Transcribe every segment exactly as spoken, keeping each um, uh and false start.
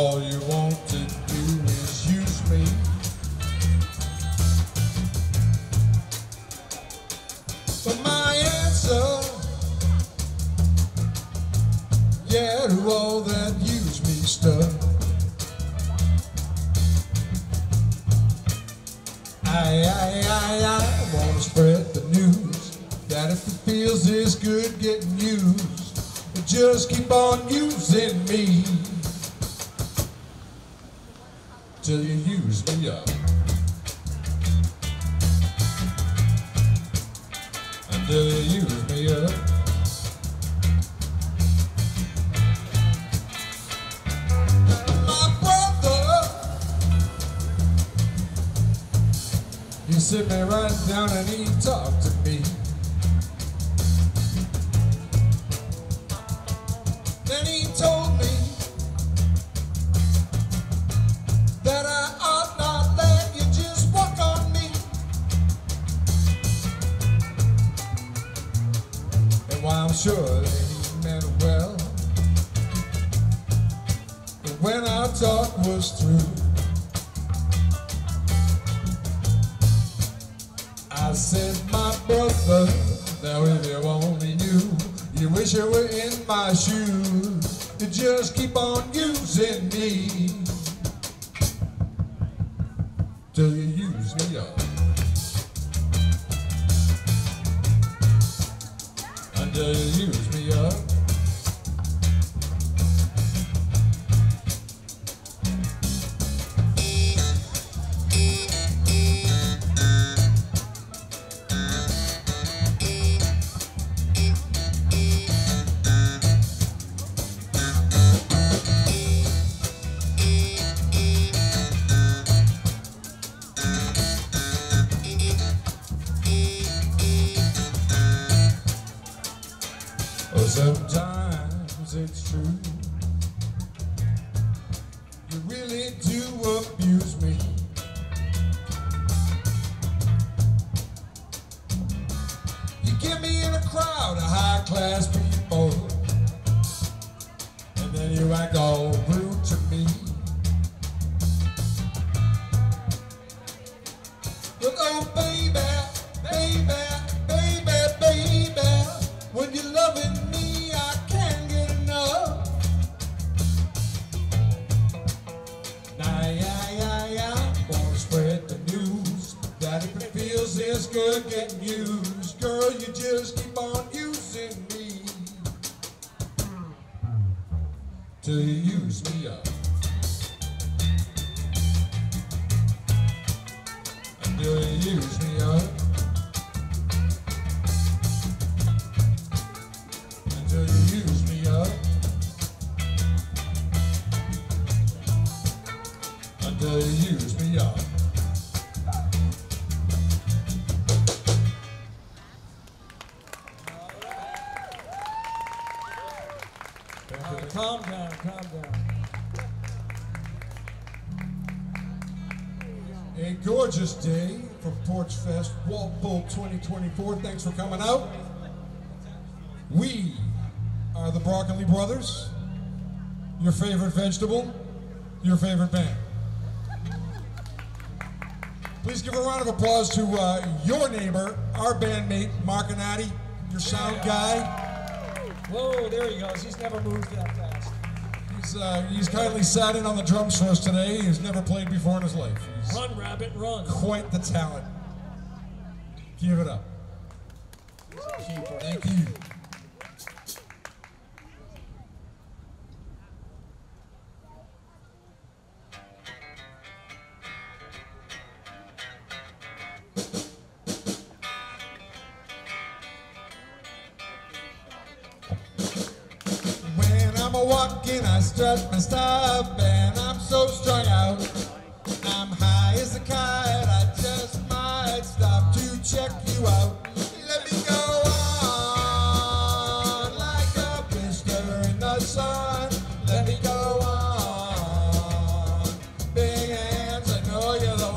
all you want to do is use me. But my answer, yeah, to all that use me stuff, I, I, I, I wanna spread the news that if it feels this good getting used, just keep on using me till you use me up. Until you use me up. My brother, he sit me right down and he talked to me. Then he told me that I ought not let you just walk on me. And while I'm sure that he meant well, but when our talk was through, I said, my brother, now if you only knew, you wish you were in my shoes, you just keep on using me till you use me up. Until you use me up. Sometimes it's true, you really do abuse me. You get me in a crowd of high-class people, and then you act all rude to me. But oh baby, baby, baby, baby, when you're loving me, it's good getting used, girl, you just keep on using me till you use me up. Until you use me up. Until you use me up. Until you use me up. Calm down, calm down. A gorgeous day for Porchfest, Walpole twenty twenty-four. Thanks for coming out. We are the Broccoli Brothers, your favorite vegetable, your favorite band. Please give a round of applause to uh, your neighbor, our bandmate, Mark Anati, your sound guy. Whoa, there he goes. He's never moved that fast. He's, uh, he's kindly sat in on the drums for us today. He's never played before in his life. He's run, rabbit, run. Quite the talent. Give it up. Thank you. I'm walking, I strut my stuff, and I'm so strung out. I'm high as a kite, I just might stop to check you out. Let me go on like a blister in the sun. Let me go on. Big hands, I know you're the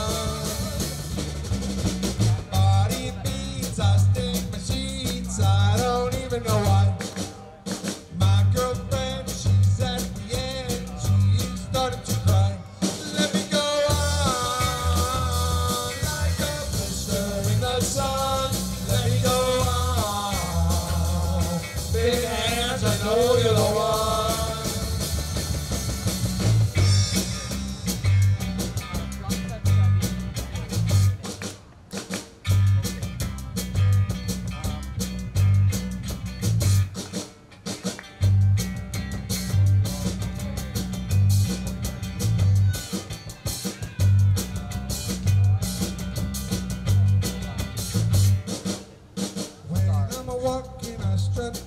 one. Body beats, I stink my sheets, I don't even know why. My girlfriend, she's at the end, she's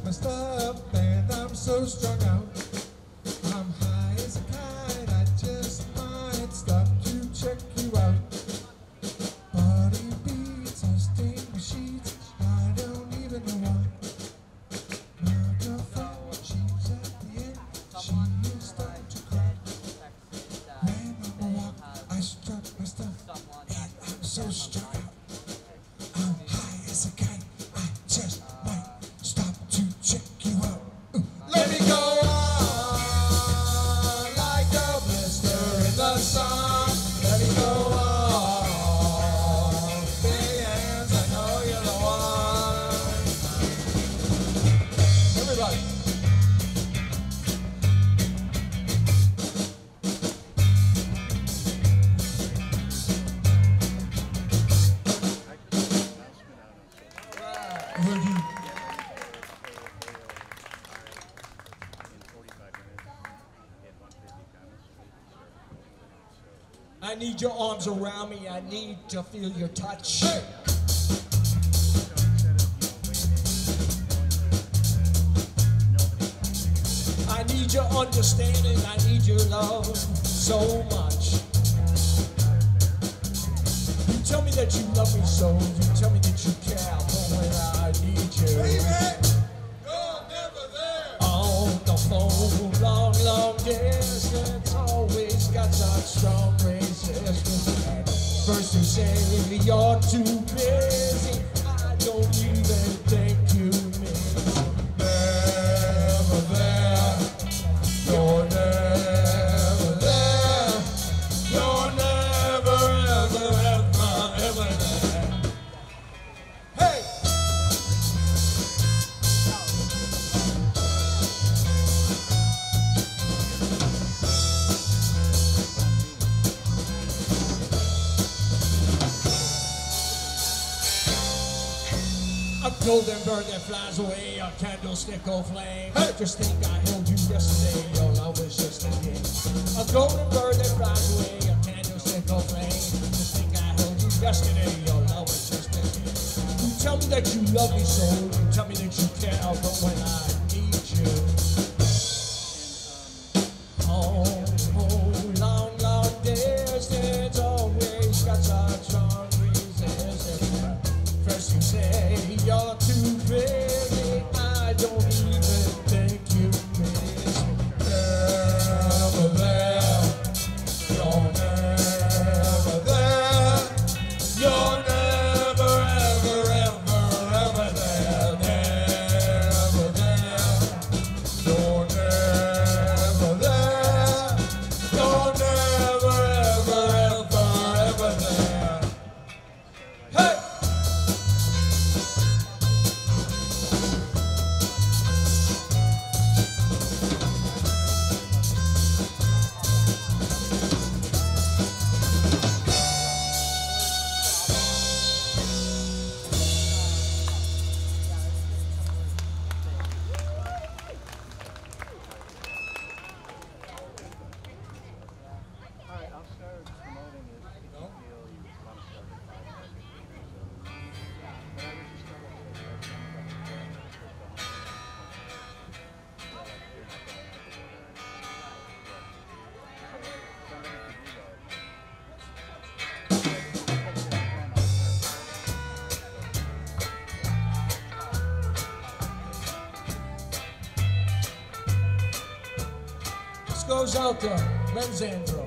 my stuff and I'm so strung out. I'm high as a kite, I just might stop to check you out. Body beats, I stain my sheets, I don't even know why. My girlfriend, she's at the end, she is starting to cry. When on a walk, I struck my stuff and I'm so strung out. I'm high as a kite, I just might stop to check you out. Ooh. Let me go on like a blister in the sun. Let me go on, big hands, I know you're the one. Everybody. I heard you. I need your arms around me. I need to feel your touch. Hey. I need your understanding. I need your love so much. You tell me that you love me so. You tell me that you care. But when I need you, Baby, you're never there. on the phone, long, long distance, always got such strong resistance. First you say you're too busy, I don't even think you miss me. Never there. You're never there. You're never, ever, ever, ever there. Hey! A golden bird that flies away, a candlestick of flame. Hey! Just think I held you yesterday, your love was just a game. A golden bird that flies away, a candlestick of flame. Just think I held you yesterday, your love was just a game. You tell me that you love me so, you tell me that you care, but when I need you, oh, oh, long, long distance, always got such strong resistance. First you say you're too busy, I don't even think you miss me. Never there. You're never there. You're never, ever, ever, ever there. Never there. You're never there. You're never, ever, ever, ever there. Hey! Alright, I'll start promoting it if you feel you want to start at five thirty. But I usually start at six. This goes out to Lenzandro.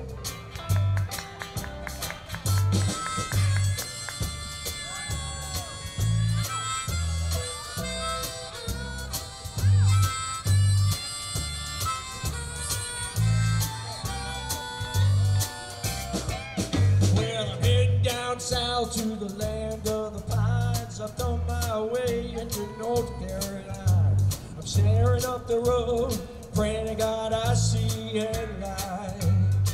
Well, I'm heading down south to the land of the pines. I've done my way into North Carolina. I'm staring up the road, praying to God I see headlight.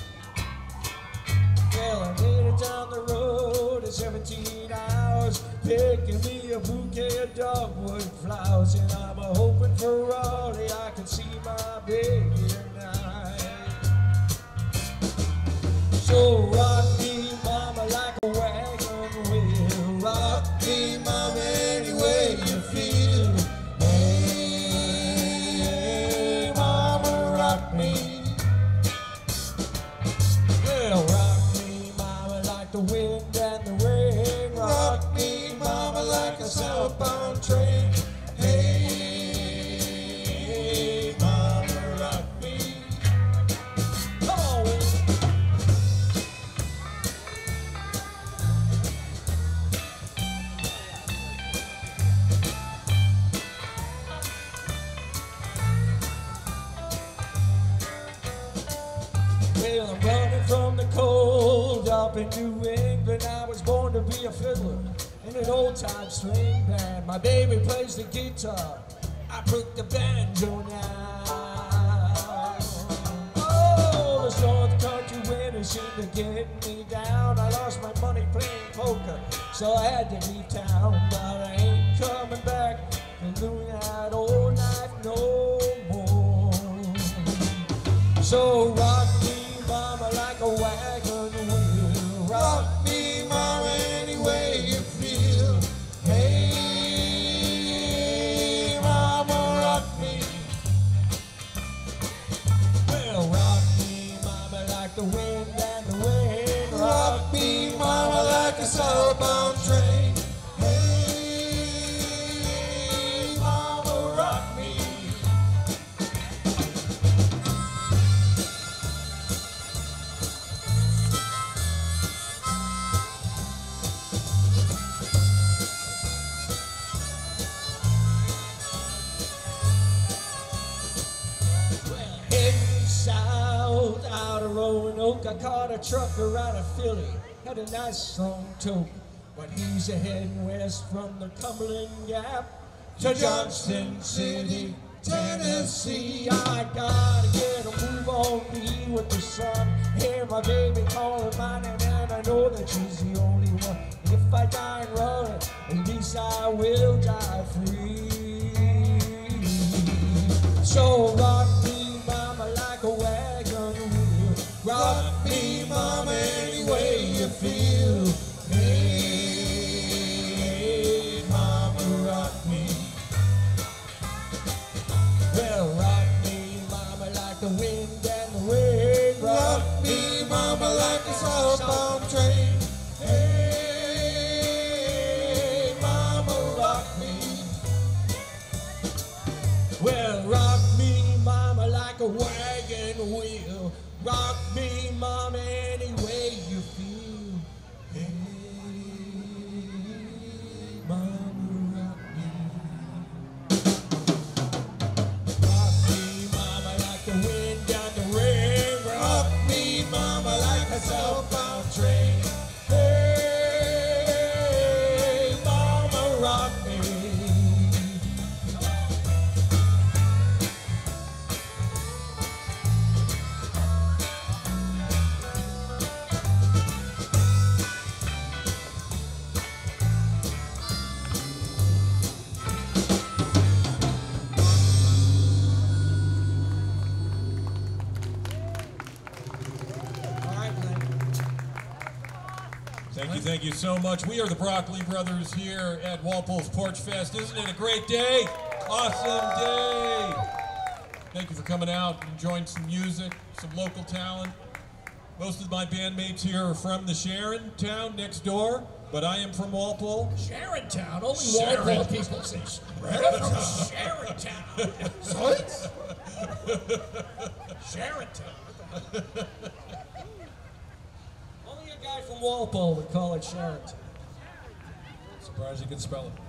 Well, I made it down the road in seventeen hours, picking me a bouquet of dogwood flowers, and I'm hoping for Raleigh I can see my baby tonight. So rock me, mama, like a wagon wheel. Rock me, mama, any way you feel. Hey. southbound train. Hey, mama, rock me. Come on, Will. Well, I'm running from the cold up in New England. I was born to be a fiddler in an old-time swing band. My baby plays the guitar, I put the banjo now. Oh, this North Country winter seemed to get me down. I lost my money playing poker, so I had to leave town. But I ain't coming back to do that old life no more. So rock me, mama, like a wagon wheel. Rock Rock me, mama, any way you feel. Hey, mama, rock me. Well, rock me, mama, like the wind and the wind. Rock me, mama, like a southbound train. Hey, mama, rock me. Heading south out of Roanoke, I caught a trucker out of Philly. Had a nice long toke, but he's a heading west from the Cumberland Gap to Johnston City, Tennessee. I gotta get a move on me with the sun. Hear my baby calling my name, and I know that she's the only one. If I die and run, at least I will die free. So rock me, mama, like a wagon wheel. Rock me, mama, any way you feel. Hey, mama, rock me. Well, rock me, mama, like the wind and the rain. Rock me, mama, like a southbound train. Hey, mama, rock me. Well, rock me, mama, like a wagon wheel. Rock me, mama, any way you feel. Hey, mama, rock me. Rock me, mama, like the wind and the rain. Rock me, mama, like a southbound train. Hey, mama, rock me. All right, Glenn. Thank you, thank you so much. We are the Broccoli Brothers here at Walpole's Porchfest. Isn't it a great day? Awesome day. Thank you for coming out and enjoying some music, some local talent. Most of my bandmates here are from the Sharon town next door, but I am from Walpole. Sharon Town, only Sharon. Walpole people say Sharon Town. Sharon Town. Sharon Town. Only a guy from Walpole would call it Sharon Town. Surprised you could spell it.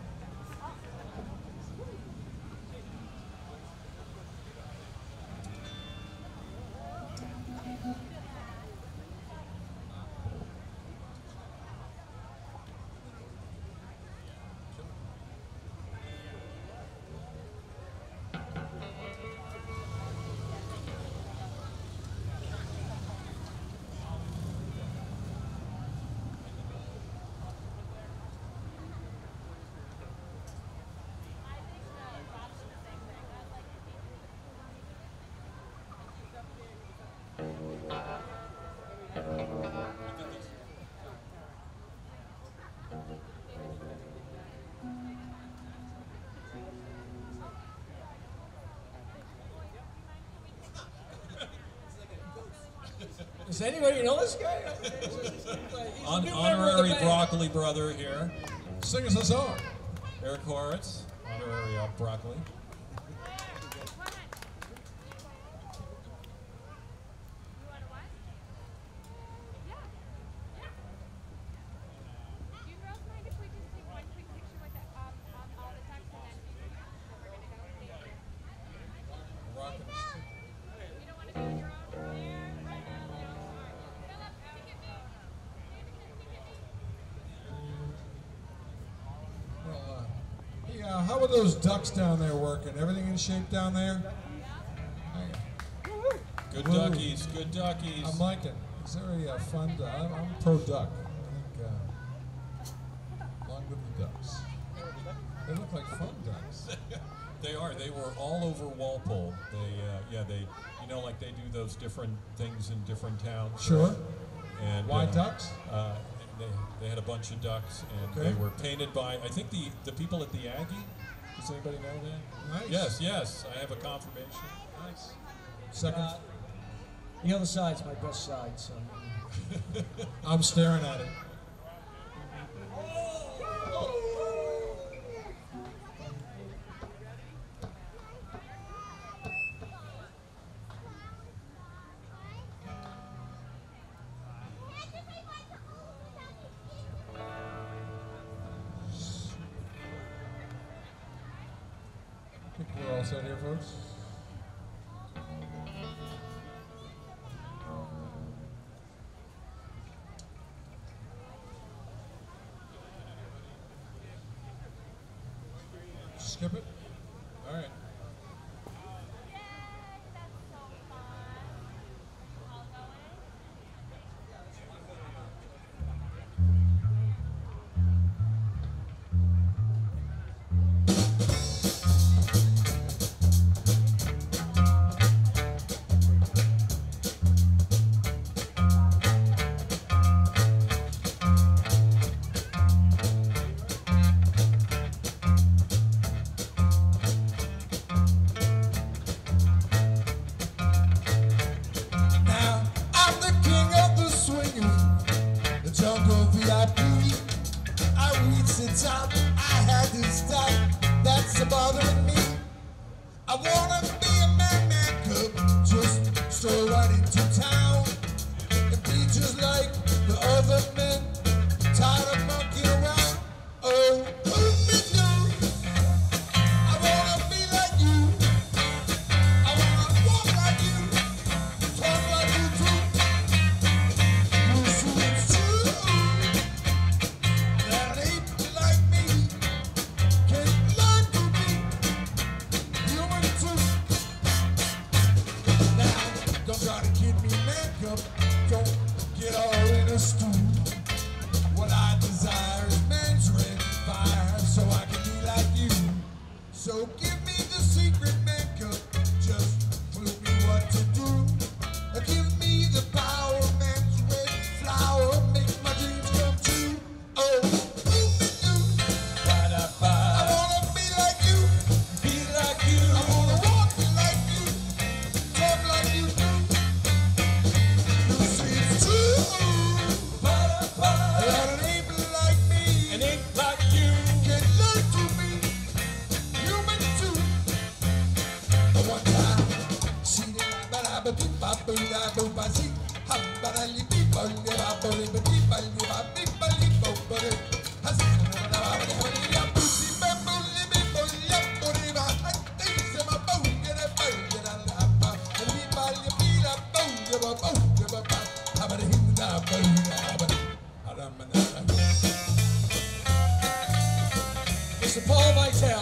Does anybody know this guy? He's a Hon- new member of the honorary band. Broccoli brother here. Sing us a song. Eric Horitz, honorary uh, broccoli. Uh, how are those ducks down there working? Everything in shape down there? Good Ooh. duckies, good duckies. I'm liking. Is there a uh, fun duck? I'm, I'm pro duck. I think, uh, along with the ducks. They look like fun ducks. They are. They were all over Walpole. They, uh, yeah, they, you know, like they do those different things in different towns. Sure. Right? And Why uh, ducks? Uh, they, they had a bunch of ducks, and Okay. they were painted by, I think, the, the people at the Aggie. Does anybody know that? Nice. Yes, yes. I have a confirmation. Nice. Second. Uh, the other side's my best side, so. I'm staring at it. I think we're all set here, folks. Skip it? All right. Now I'm the king of the swingers, the jungle V I P. I reached the top, I had to stop. That's bothering me. I wanna be a man, man cub, just stroll right into town and be just like the other men, tired of monkeying around. Oh, ooh, me too. I wanna be like you. I wanna walk like you. Talk like you do. You see it's true that an ape like me can learn to be human too. Now, don't try to kid me, man, cub. Don't get all in a stew. What I desire is man's red fire, so I can be like you. So give me the secret, man, cub. Just clue me what to do. Uh, Give me the power, man's red flower, make my dreams come true. Oh, ooh, me too. I wanna be like you, be like you. I wanna walk like you, talk like you do. You see it's true that an ape like me, An ape like you. can learn to be human too. The one time, see the ba ba ba ba ba ba ba ba see, ha ba da li bi ba li ba ba li ba li ba li ba bi ba li ba ba li, ha see the ba ba ba ba li ya bu si ba ba li bi ba li ya ba li ba, ha see se ma ba ge da ba ge da la ba, li ba li bi la ba ge ba ba ge ba ba, ha ba da hin da ba da ba, ha da ma na na. Mister Paul Vitale.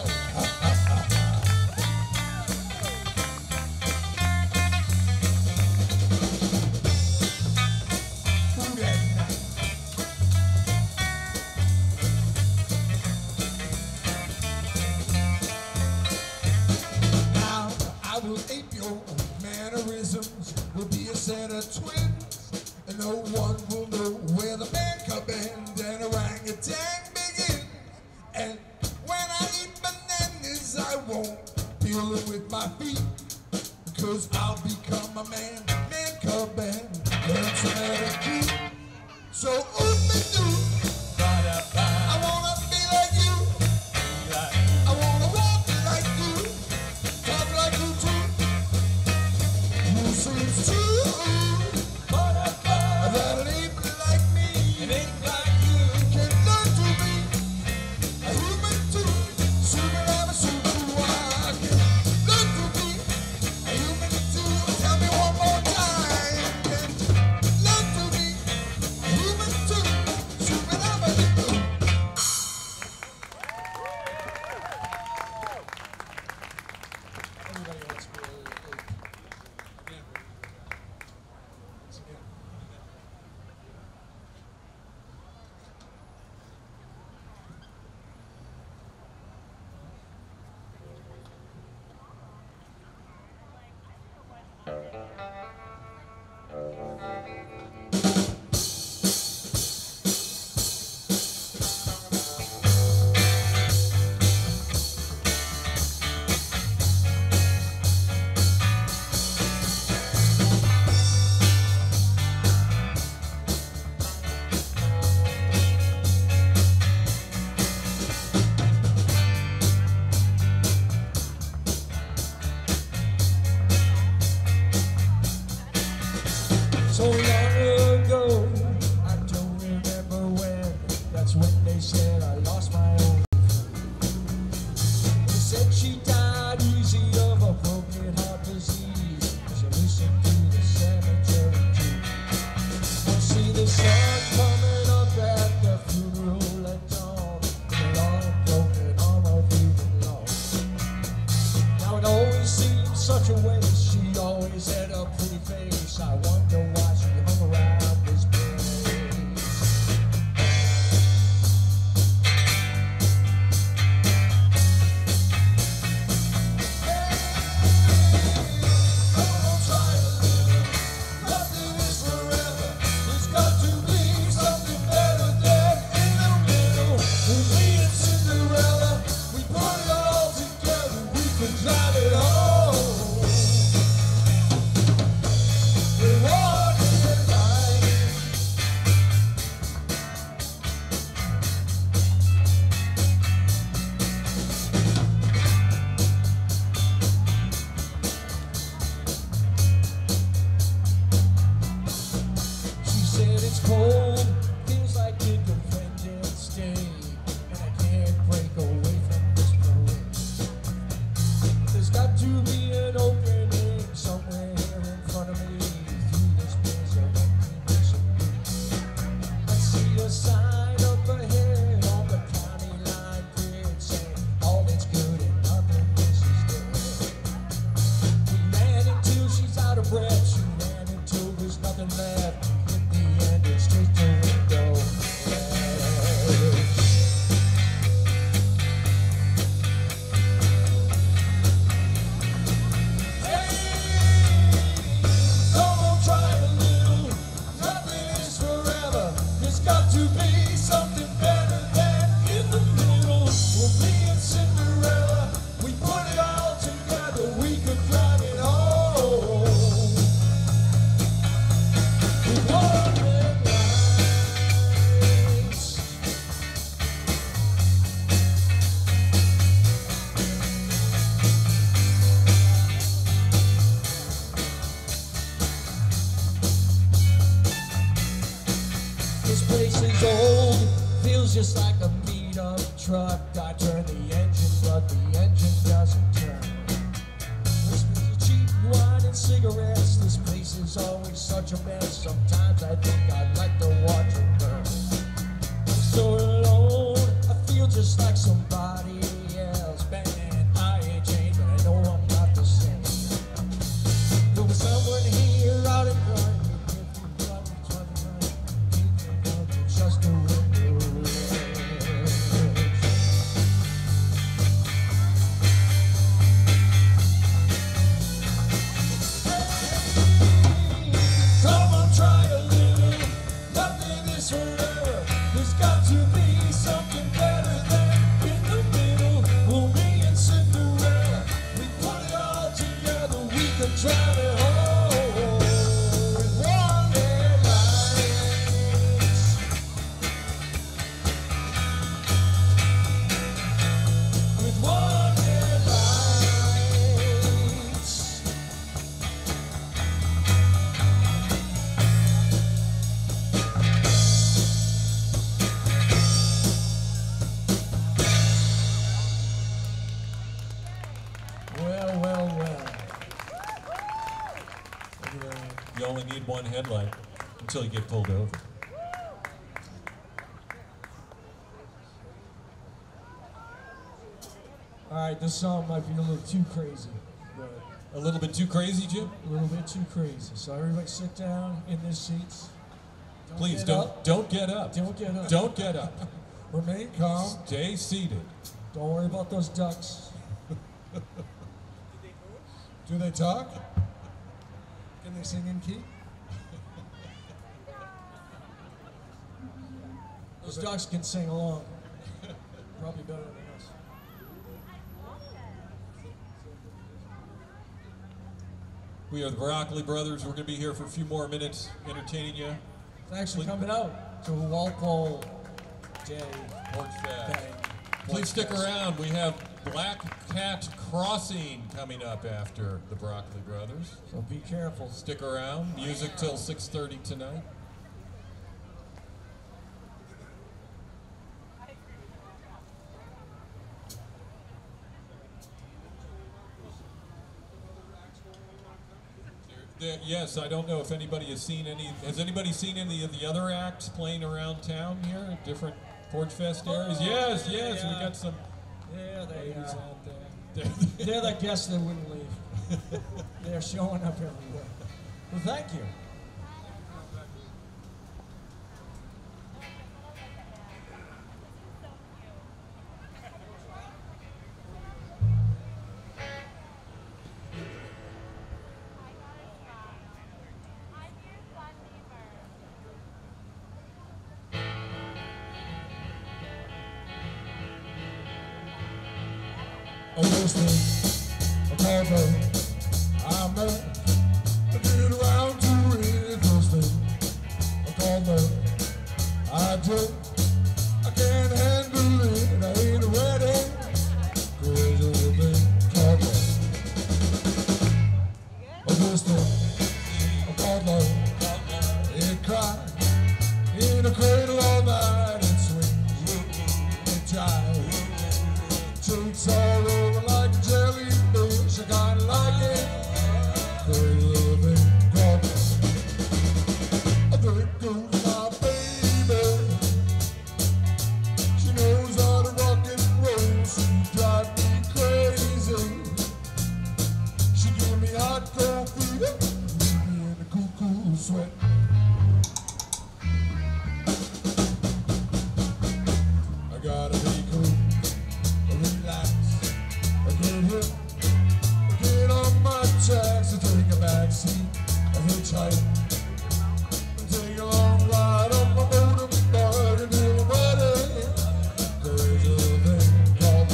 Now I will ape your mannerisms. We'll be a set of twins, and no one will know where the man cub end and orangutan begins. And when I eat bananas, I won't peel them with my feet, because I'll become a man, man cub, and learn some etiquette. So oop me do. I wanna be like you. turn the engine, but the engine doesn't turn. Whiskey, cheap wine and cigarettes, this place is always such a mess. Sometimes I think I'd like to watch it burn. I'm so alone, I feel just like somebody else. Man, I ain't changed, but I know I'm not the same. There was someone here out in front. Just a window. Come on, try a little. Nothing is forever. There's got to be something better than in the middle. Well, me and Cinderella, we put it all together. We could drive it home with one headlight. With one headlight. Well, well, well. You only need one headlight until you get pulled over. All right, this song might be a little too crazy, but A little bit too crazy, Jim? a little bit too crazy. So everybody sit down in their seats. Don't Please get don't up. don't get up. Don't get up. Don't get up. Remain calm. Stay seated. Don't worry about those ducks. Do they talk? Can they sing in key? Those ducks can sing along. Probably better than us. We are the Broccoli Brothers. We're going to be here for a few more minutes entertaining you. Thanks for coming out to Walpole Day. Porchfest. Day. Please stick Porchfest. around. We have Black Cat Crossing coming up after the Broccoli Brothers. So be careful. Stick around. Music till six thirty tonight. There- yes, I don't know if anybody has seen any. Has anybody seen any of the other acts playing around town here at different Porchfest areas? Yes, yes, we got some Yeah, they ladies are. out there. They're the guests that wouldn't leave. They're showing up everywhere. Well, thank you. A listening, a cowboy, I'm a, I get around to it, listening, a cowboy, I just, I can't handle it, I ain't ready, crazy little thing, cowboy. A listening, a cowboy, it cries, in a cradle all night, it swings, it jives. Takes all over like a jellyfish, I kinda like it. Crazy little thing called there goes my baby. She knows how to rock and roll, she drives me crazy. She give me hot cold feet, leave me in a cool, cool sweat. I gotta be cool. Relax, I get hit, I get on my tracks, I take a back seat, I hitchhike, I take a long ride on my motorbike until I'm ready. Crazy little thing called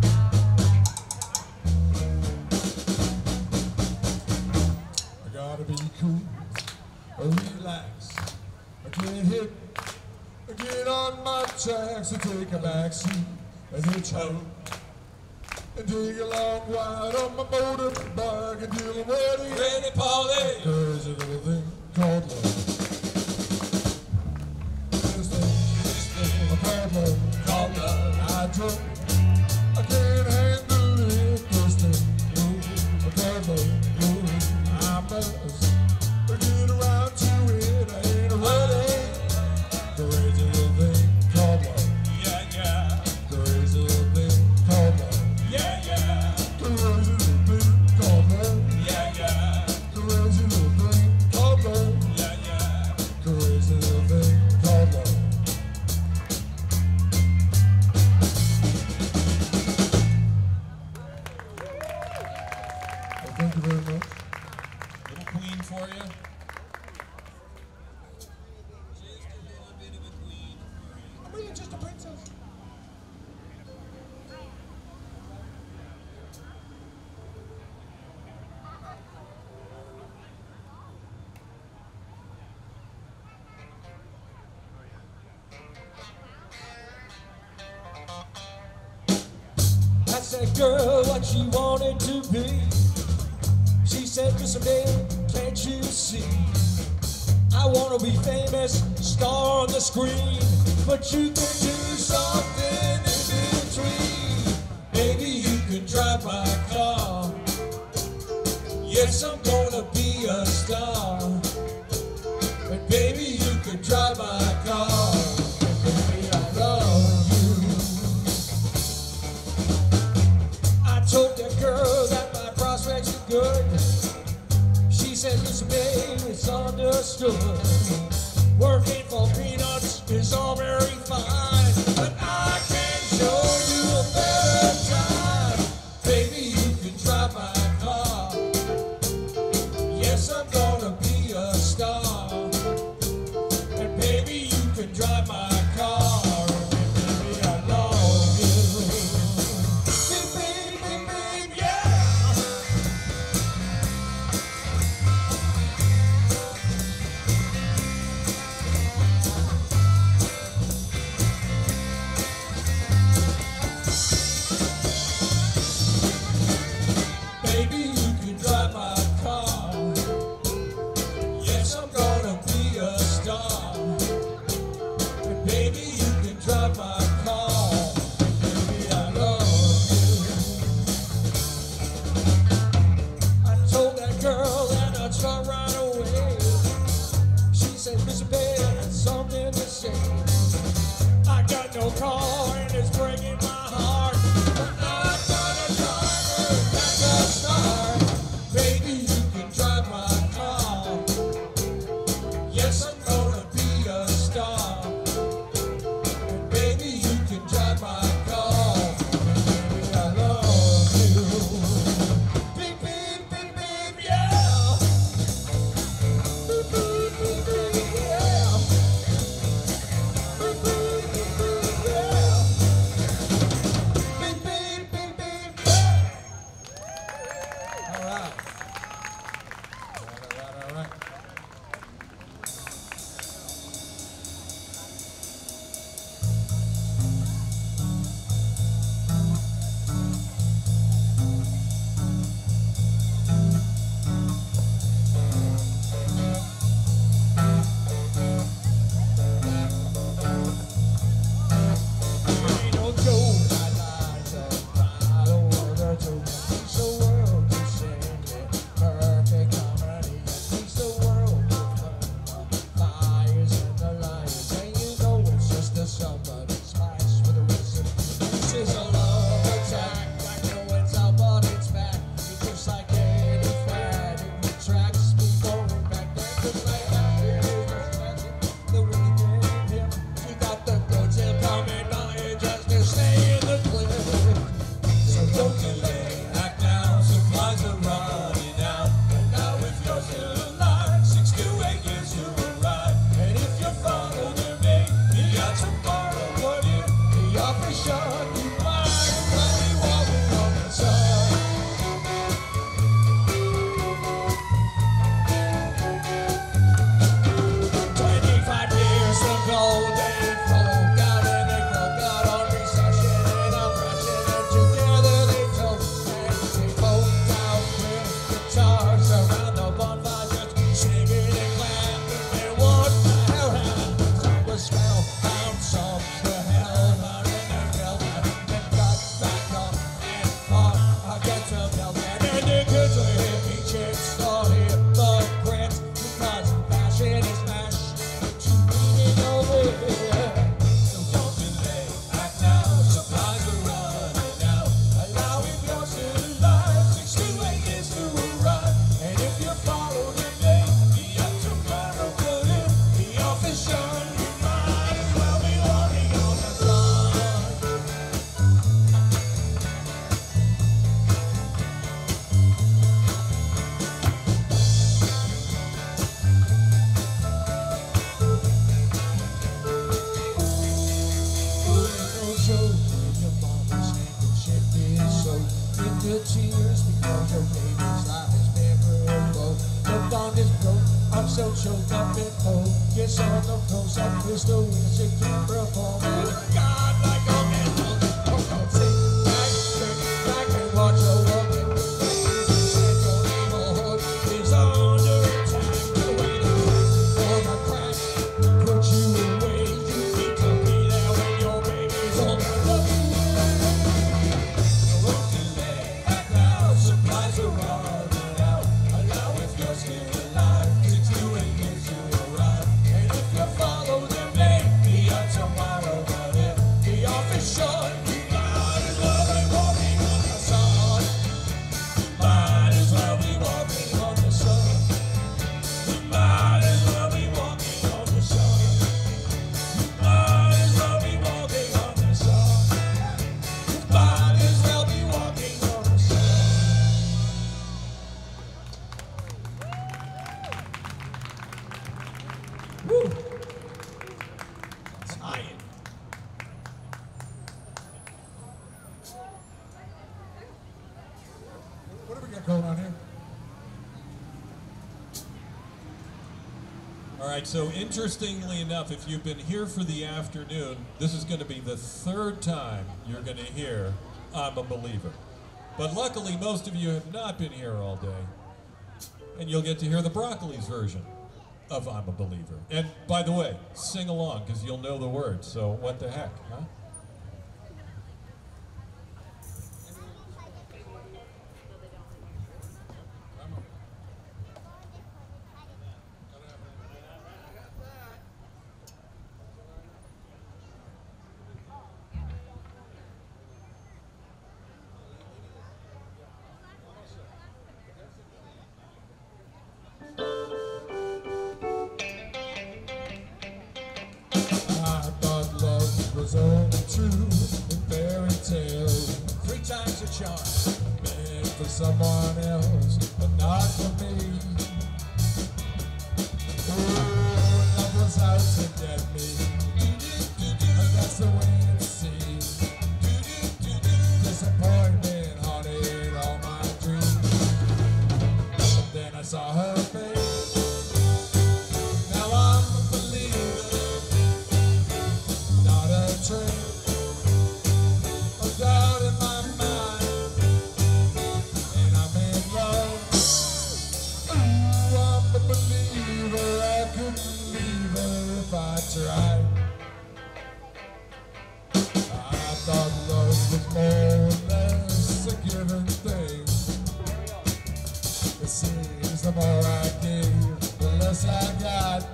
I gotta be likes to take a back seat as a child and take a long ride on my motorbike until I'm ready. Ready, Polly. There's a little thing called love. This thing, this thing called love, Called love. I drunk, I can't handle it. This thing, ooh, called love, ooh, I must get around to it. I ain't ready. Crazy little thing called love. Yeah, yeah. Crazy little thing called love. Yeah, yeah. Crazy little thing called love. Yeah, yeah. Crazy little thing called love. Yeah, yeah. Crazy little thing called love. Well, thank you very much. Little queen for you. I'm really just a princess. I said, girl, what she wanted to be. She said, listen, babe, can't you see? I wanna be famous, star on the screen, but you can do something in between. Baby, you can drive my car. Yes, I'm gonna be a star. But baby, you can drive my car. And baby, I love you. I told that girl that my prospects are good. She said, listen, babe, it's understood. Working for peanuts is all very fine, but I can show you a better time. Baby, you can drive my car. Yes, I'm gonna be a star. And baby, you can drive my car. And baby, I love you. Beep, beep, beep, beep, yeah. Baby, you can drive my car. Yes, I'm gonna be a star. And baby, you can drive my car. Baby, I love you. I told that girl that I'd start right away. She said, listen, babe, it's something to say. I got no car and it's breaking my heart, but I got a driver that's a star. Baby, you can drive my car. Yes, I'm gonna be a star. And baby, you can drive my car. And baby, I love you. Beep, beep, beep, beep, yeah. Beep, beep, beep, beep, yeah. Beep, beep, beep, beep, yeah. Beep, beep, beep, beep, yeah. All right. All right, all right, all right. Ain't no joke, I like to I don't wanna joke. Piece the world to sing it, perfect harmony. Piece the world to fires and the lights, and you know it's just a somebody's spice for the reason. This is a love attack. I know it's out, but it's back. It's just like any fad. It retracts me going back there. Just like that, it is just magic. The way you get him, you got the goods and coming by it just to stay in the cliff. So don't delay, act now, supplies are running out. And now if you're still alive, six to eight years to arrive. And if your father knew me, he got to borrow one year. He offers shot you blind and let me walking on the sun. Twenty-five years ago, they broke out and they broke the tears because your baby's life is miserable. The bond is broke, I'm so choked up and cold. Yes, on the coast, I miss the winds that keep performing. God, like a man, oh, oh, sit back, turn back and watch your walking. Ladies and your neighborhood is under attack. The way the for the crack put you away. You need to be there when your baby's on the road. Supplies are running out. Allow if you're still alive to do and gives you a ride. And if you follow them, maybe a tomorrow. But if the office shut, you might as well be walking on the sun. Might as well be walking on the sun. You might as well be walking on the sun. You might as well be walking on the sun. You might as well be walking on the sun. Woo! Tired. What do we got going on here? All right, so interestingly enough, if you've been here for the afternoon, this is going to be the third time you're going to hear I'm a Believer. But luckily, most of you have not been here all day, and you'll get to hear the Broccoli's version of I'm a Believer. And by the way, sing along, because you'll know the words, so what the heck, huh? I thought love was only true in fairy tales, Three times a charm. meant for someone else, but not for me. Oh, love was out to get me, and that's the way it seems. Disappointment haunted all my dreams, but then I saw her face. Now I'm a believer, not a trace of doubt in my mind, and I'm in love. Ooh, I'm a believer, I couldn't leave her if I tried. I thought love was more or less a given thing. It seems the more I gave, the less I got.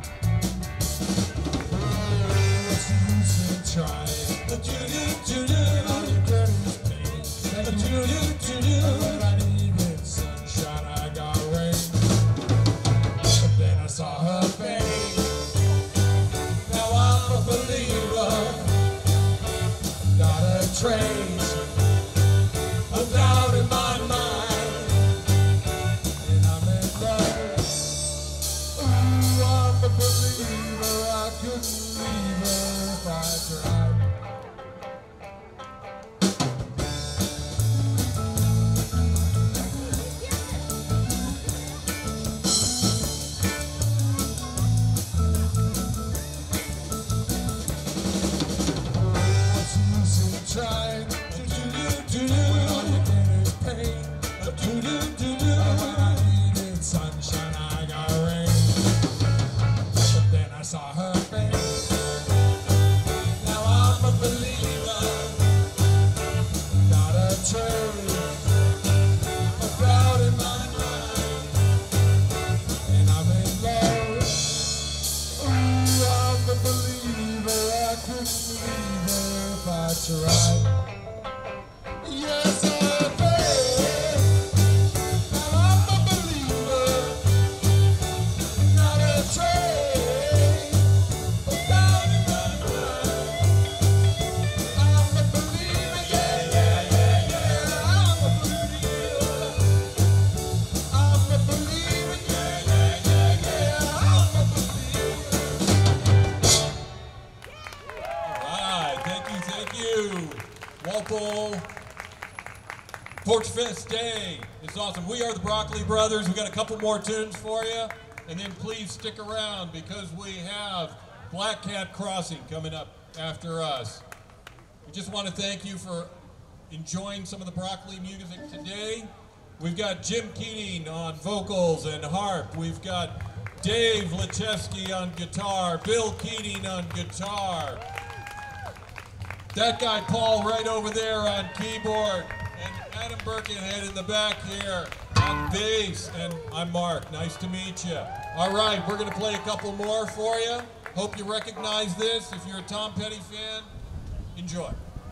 What's the use in trying? And all you get is pain. And when I needed sunshine, I got rain. But then I saw her face. Now I'm a believer, not a trace of doubt in my mind, and I'm in love. Ooh, I'm a believer, I couldn't leave her if I tried. What's the use in trying? When all you get is pain. When I needed sunshine, I got rain. But then I saw her face. Now I'm a believer, not a trace of doubt in my mind, and I'm in love. Ooh, I'm a believer, I couldn't leave her if I tried. Yes, I pray. Now I'm a believer, not a trace of doubt in my mind. I'm a believer, yeah, yeah, yeah, yeah. I'm a believer. I'm a believer, yeah, yeah, yeah, yeah. I'm a believer. All right, thank you, thank you. Walpole Porchfest Day. It's awesome. We are the Broccoli Brothers. We got a couple more tunes for you. And then please stick around because we have Black Cat Crossing coming up after us. We just want to thank you for enjoying some of the Broccoli music today. We've got Jim Keating on vocals and harp. We've got Dave Lechewski on guitar, Bill Keating on guitar. That guy Paul right over there on keyboard, and Adam Birkenhead in the back here on bass, and I'm Mark. Nice to meet you. All right, we're going to play a couple more for you. Hope you recognize this. If you're a Tom Petty fan, enjoy.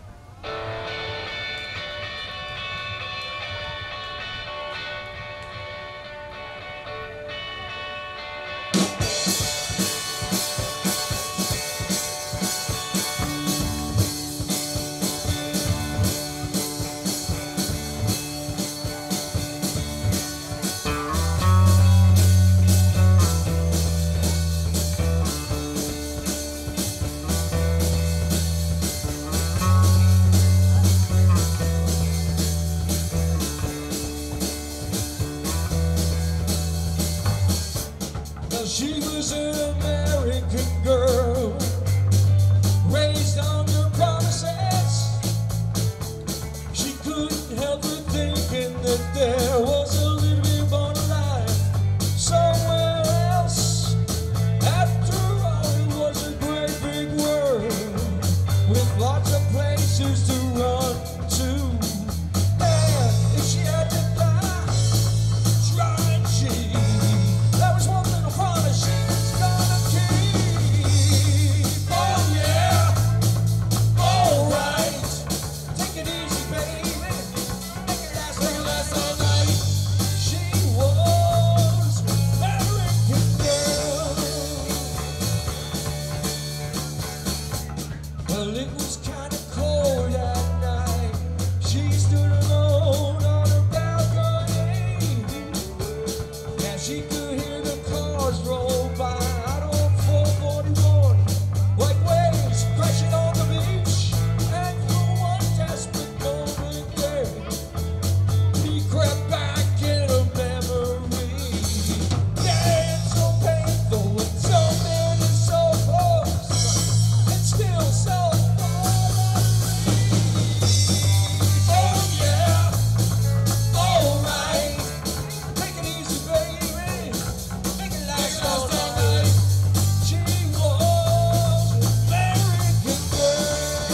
She was an American girl, raised under promises. She couldn't help but thinking that there was a little bit more life somewhere else. After all, it was a great big world with lots of places to run to. And if she had to die trying, she that was one little promise she was gonna keep. Oh yeah, alright. Take it easy, baby. Make it last, make it last all night. She was an American girl. Well, it was kinda cold at night. She stood alone on her balcony. Yeah, she could hear the cars roll by out on four forty-one, like waves crashing on the beach. And for one desperate moment there, he crept back in a memory. Yeah, it's so painful when something is so close and still so far away. Oh yeah, alright. Take it easy, baby. Make it last all night. She was an American girl.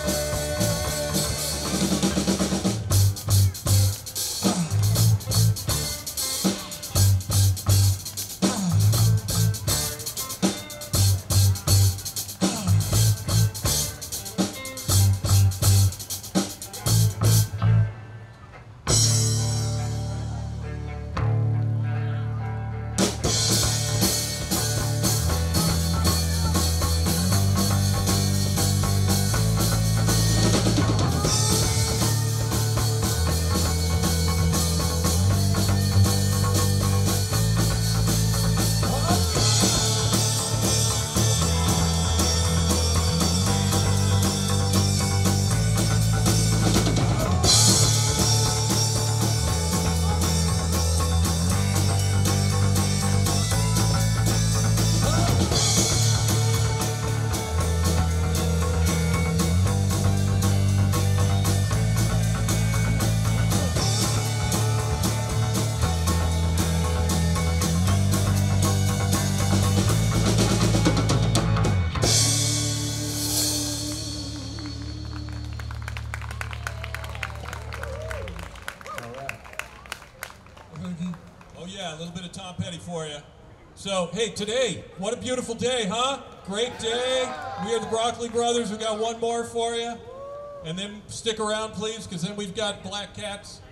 Oh yeah, a little bit of Tom Petty for you. So, hey, today, what a beautiful day, huh? Great day. We are the Broccoli Brothers. We got one more for you. And then stick around, please, because then we've got Black Cats.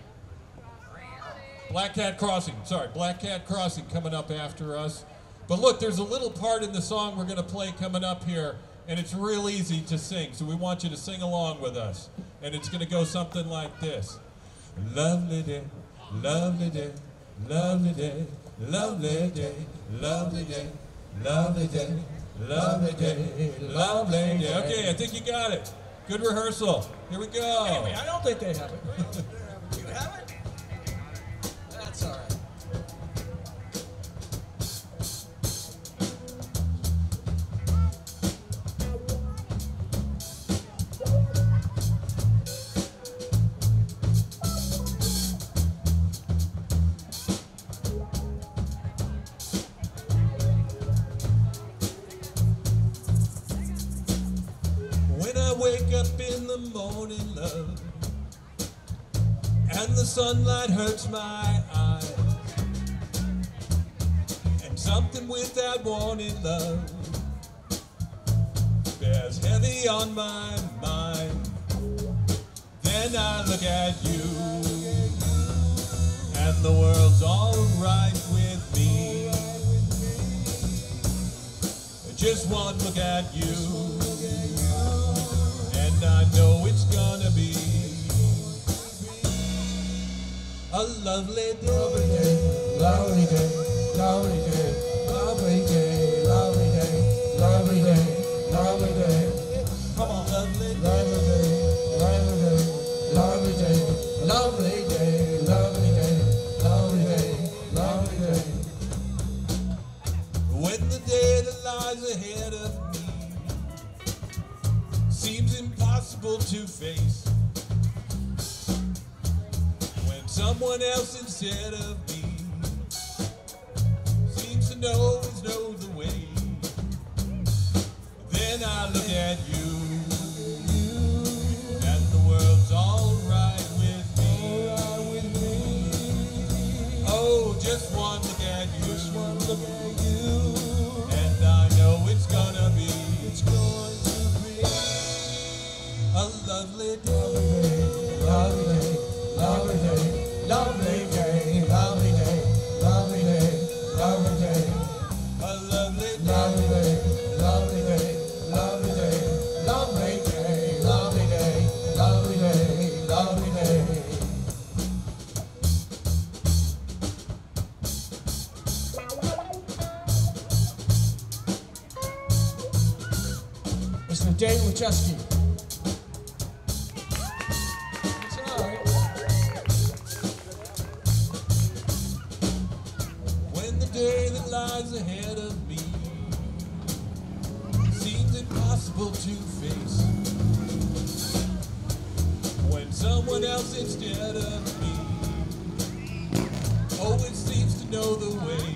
Black Cat Crossing, sorry, Black Cat Crossing coming up after us. But look, there's a little part in the song we're going to play coming up here, and it's real easy to sing, so we want you to sing along with us. And it's going to go something like this. Lovely day, lovely day, lovely day, lovely day, lovely day, lovely day, lovely day, lovely day. Okay, I think you got it. Good rehearsal. Here we go. Anyway, I don't think they have it. You have love. And the sunlight hurts my eyes. And something with that wanted love bears heavy on my mind. Then I look at you, and the world's all right with me. Just one look at you, and I know it's gonna be a lovely day, lovely day, lovely day, lovely day, lovely day, lovely day, lovely day. Come on, lovely lovely day, lovely day, lovely day, lovely day, lovely day, lovely day, lovely day. When the day that lies ahead of me seems impossible to face, when someone else instead of me seems to know is know the way, then I look at you, and the world's all right with me. Oh, just one look at you, Just one look at you, and I know it's gonna be, it's going to be a lovely day, lovely day, lovely day, lovely day, lovely day, lovely day, lovely day, a lovely day. lovely day, lovely day, lovely day, lovely day, lovely day, lovely day, lovely day. Mister Dave Wachowski. It's all right. When the day that lies ahead of me seems impossible to face, when someone else instead of me always seems to know the way,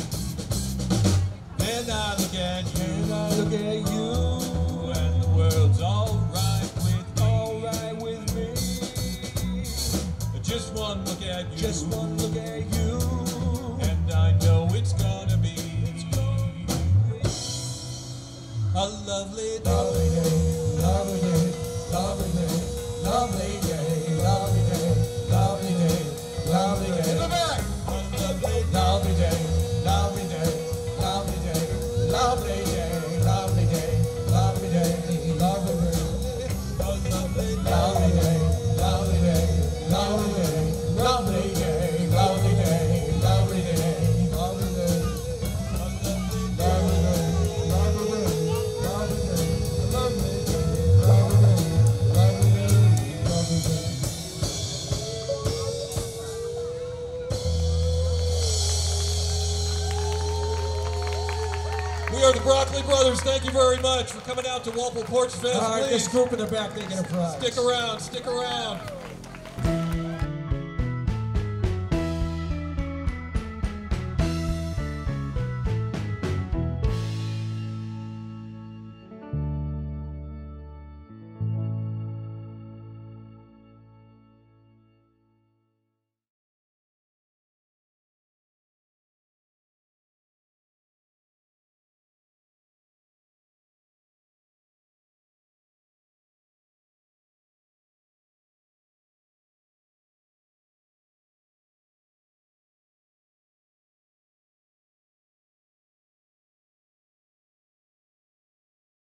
then I look at you, And I look at you, and the world's all right with me. all right with me. Just one look at you, Just one look at you, and I know it's gonna be a lovely day. lovely day, lovely day, lovely day, lovely day, lovely day, lovely day, lovely day. In the back. Lovely day, lovely day, lovely day, lovely day, lovely day, lovely day, lovely day. Lovely day, lovely day, lovely day, lovely day, lovely day, lovely day, lovely day, lovely day, lovely day, lovely day, lovely day, lovely day, lovely day. We are the Broccoli Brothers. Thank you very much for coming out to Walpole Porchfest. All right, Please this group in the back, they get a prize. stick around, stick around.